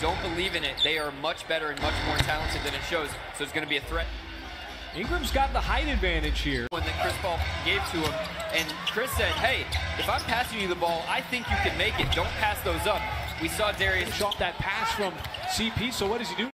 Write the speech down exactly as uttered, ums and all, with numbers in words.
don't believe in it. They are much better and much more talented than it shows, so it's going to be a threat. Ingram's got the height advantage here. When that Chris Paul gave to him, and Chris said, hey, if I'm passing you the ball, I think you can make it. Don't pass those up. We saw Darius off that pass from C P, so what does he do?